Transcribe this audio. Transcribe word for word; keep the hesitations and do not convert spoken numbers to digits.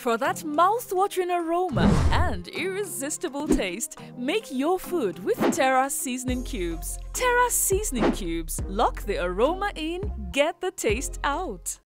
For that mouth-watering aroma and irresistible taste, make your food with Terra Seasoning Cubes. Terra Seasoning Cubes. Lock the aroma in, get the taste out.